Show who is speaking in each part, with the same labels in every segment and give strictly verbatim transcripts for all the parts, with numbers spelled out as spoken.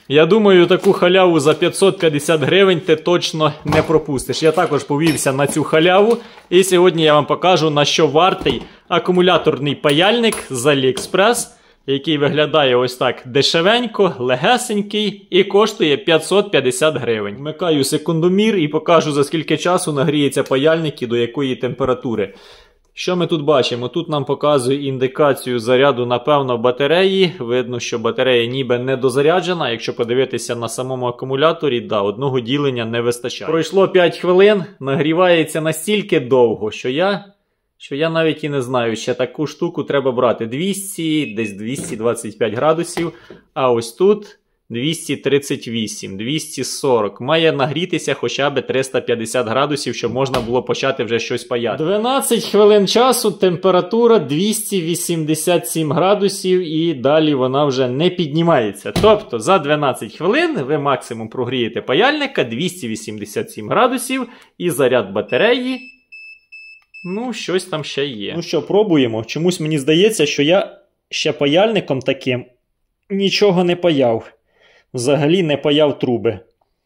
Speaker 1: Я думаю, таку халяву за п'ятсот п'ятдесят гривень ти точно не пропустиш. Я також повівся на цю халяву. І сьогодні я вам покажу, на що вартий акумуляторний паяльник з AliExpress, який виглядає ось так дешевенько, легесенький і коштує п'ятсот п'ятдесят гривень. Вмикаю секундомір і покажу, за скільки часу нагріється паяльник і до якої температури. Що ми тут бачимо? Тут нам показує індикацію заряду, напевно, батареї. Видно, що батарея ніби не дозаряджена. Якщо подивитися на самому акумуляторі, да, одного ділення не вистачає. Пройшло п'ять хвилин, нагрівається настільки довго, що я, що я навіть і не знаю, ще таку штуку треба брати. двісті, десь двісті двадцять п'ять градусів, а ось тут двісті тридцять вісім, двісті сорок. Має нагрітися хоча б триста п'ятдесят градусів, щоб можна було почати вже щось паяти. дванадцять хвилин часу, температура двісті вісімдесят сім градусів і далі вона вже не піднімається. Тобто за дванадцять хвилин ви максимум прогрієте паяльника двісті вісімдесят сім градусів і заряд батареї, ну, щось там ще є. Ну що, пробуємо. Чомусь мені здається, що я ще паяльником таким нічого не паяв. Взагалі не паяв труби.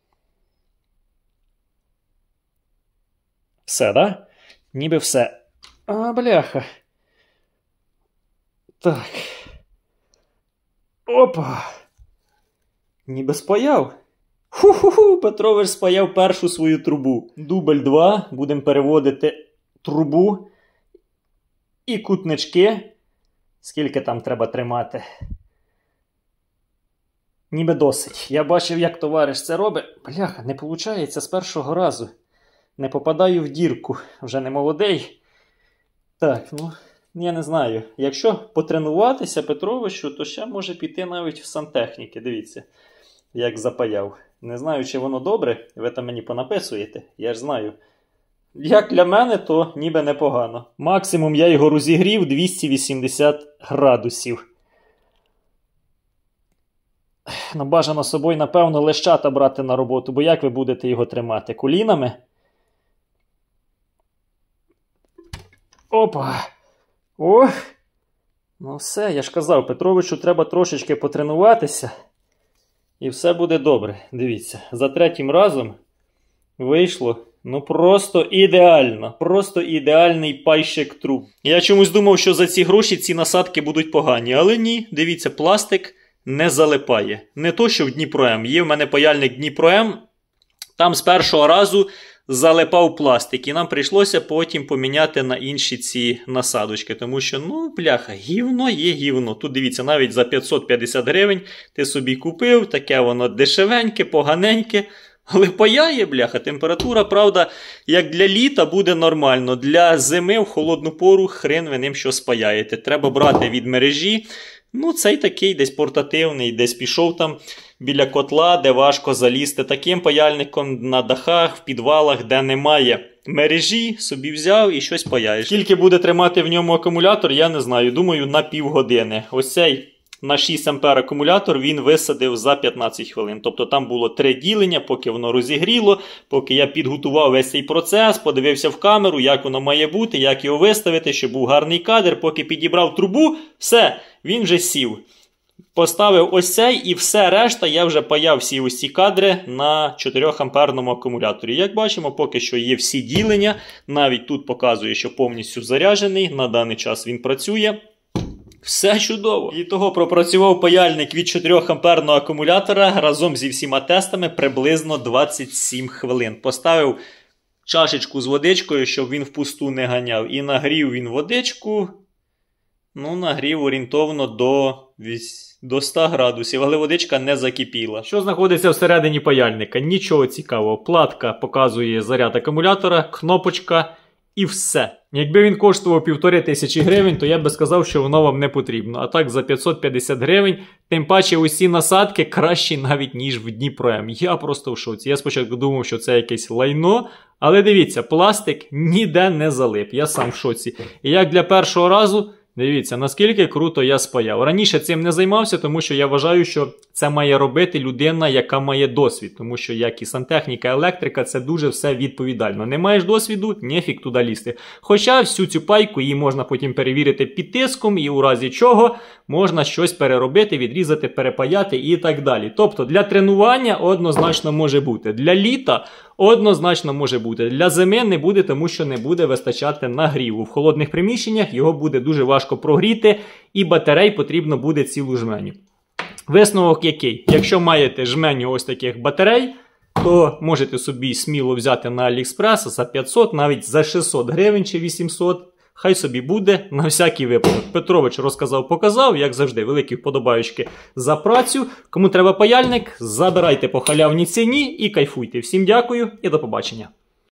Speaker 1: Все, да? Ніби все. А, бляха. Так. Опа. Ніби спаяв. Ху-ху-ху, Петрович спаяв першу свою трубу. Дубль два. Будемо переводити трубу і кутнички. Скільки там треба тримати? Ніби досить. Я бачив, як товариш це робить. Бляха, не виходить з першого разу. Не попадаю в дірку. Вже не молодий. Так, ну, я не знаю. Якщо потренуватися Петровичу, то ще може піти навіть в сантехніки. Дивіться, як запаяв. Не знаю, чи воно добре. Ви там мені понаписуєте. Я ж знаю. Як для мене, то ніби непогано. Максимум я його розігрів двісті вісімдесят градусів. Ну, бажано з собою, напевно, лещата брати на роботу, бо як ви будете його тримати? Колінами? Опа! Ох! Ну все, я ж казав, Петровичу треба трошечки потренуватися. І все буде добре. Дивіться, за третім разом вийшло, ну просто ідеально. Просто ідеальний пайщик труб. Я чомусь думав, що за ці гроші ці насадки будуть погані, але ні, дивіться, пластик не залипає. Не то, що в Дніпро-М. Є в мене паяльник Дніпро-М, там з першого разу залипав пластик. І нам прийшлося потім поміняти на інші ці насадочки. Тому що, ну, бляха, гівно є гівно. Тут, дивіться, навіть за п'ятсот п'ятдесят гривень ти собі купив, таке воно дешевеньке, поганеньке. Але паяє, бляха, температура, правда, як для літа буде нормально. Для зими в холодну пору хрен ви ним що спаяєте. Треба брати від мережі. Ну, цей такий десь портативний, десь пішов там біля котла, де важко залізти. Таким паяльником на дахах, в підвалах, де немає мережі, собі взяв і щось паяєш. Скільки буде тримати в ньому акумулятор, я не знаю. Думаю, на півгодини. Ось цей на шість ампер акумулятор він висадив за п'ятнадцять хвилин. Тобто там було три ділення, поки воно розігріло, поки я підготував весь цей процес, подивився в камеру, як воно має бути, як його виставити, щоб був гарний кадр. Поки підібрав трубу, все, він вже сів. Поставив ось цей і все решта я вже паяв всі ось ці кадри на чотирьохамперному акумуляторі. Як бачимо, поки що є всі ділення. Навіть тут показує, що повністю заряджений. На даний час він працює. Все чудово. І того пропрацював паяльник від чотирьохамперного акумулятора разом зі всіма тестами приблизно двадцять сім хвилин. Поставив чашечку з водичкою, щоб він впусту не ганяв. І нагрів він водичку, ну, нагрів орієнтовно до, до ста градусів, але водичка не закипіла. Що знаходиться всередині паяльника? Нічого цікавого. Платка показує заряд акумулятора, кнопочка і все. Якби він коштував півтори тисячі гривень, то я би сказав, що воно вам не потрібно. А так за п'ятсот п'ятдесят гривень, тим паче усі насадки кращі навіть, ніж в Дніпро-М. Я просто в шоці. Я спочатку думав, що це якесь лайно, але дивіться, пластик ніде не залип. Я сам в шоці. І як для першого разу, Дивіться, наскільки круто я спаяв. Раніше цим не займався, тому що я вважаю, що це має робити людина, яка має досвід. Тому що як і сантехніка, електрика, це дуже все відповідально. Не маєш досвіду, нефік туди лізти. Хоча всю цю пайку її можна потім перевірити під тиском і у разі чого можна щось переробити, відрізати, перепаяти і так далі. Тобто для тренування однозначно може бути. Для літа однозначно може бути. Для зими не буде, тому що не буде вистачати нагріву. В холодних приміщеннях його буде дуже важко прогріти і батарей потрібно буде цілу жменю. Висновок який? Якщо маєте жменю ось таких батарей, то можете собі сміло взяти на AliExpress за п'ятсот, навіть за шістсот гривень чи вісімсот. Хай собі буде на всякий випадок. Петрович розказав, показав, як завжди, великі вподобаючки за працю. Кому треба паяльник, забирайте по халявній ціні і кайфуйте. Всім дякую і до побачення.